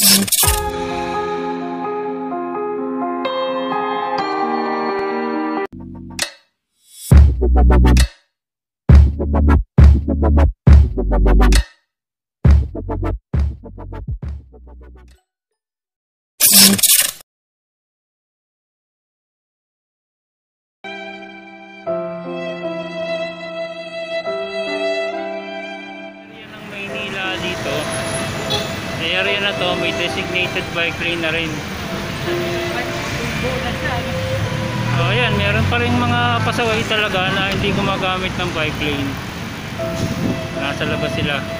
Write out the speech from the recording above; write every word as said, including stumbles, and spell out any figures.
Dito, area na to may designated bike lane na rin. So ayan, meron pa rin mga pasaway talaga na hindi gumagamit ng bike lane. Nasa labas sila.